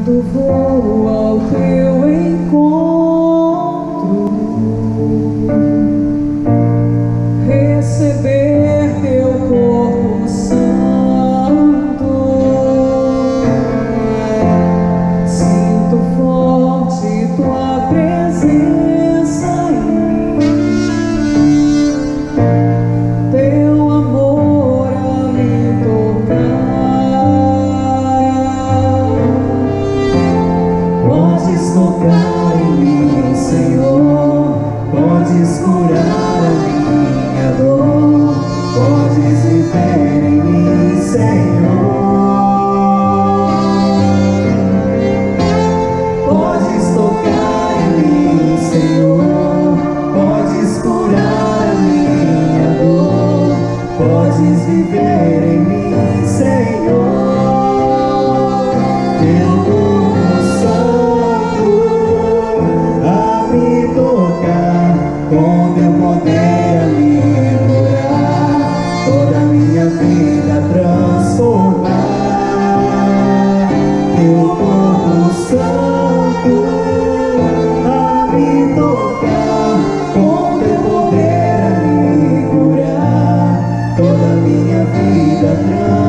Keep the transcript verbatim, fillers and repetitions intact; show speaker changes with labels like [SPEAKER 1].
[SPEAKER 1] Sinto voo ao teu encontro, receber teu corpo santo. Sinto forte tua presença em mim, teu amor a me tocar. Podes tocar em mim, Senhor, podes curar a minha dor, podes viver em mim, Senhor. Podes tocar em mim, Senhor, podes curar a minha dor, podes viver em mim, Senhor. Teu corpo santo a me tocar, com teu poder a me curar, toda a minha vida transformar. Teu corpo santo a me tocar, com teu poder a me curar, toda a minha vida transformar.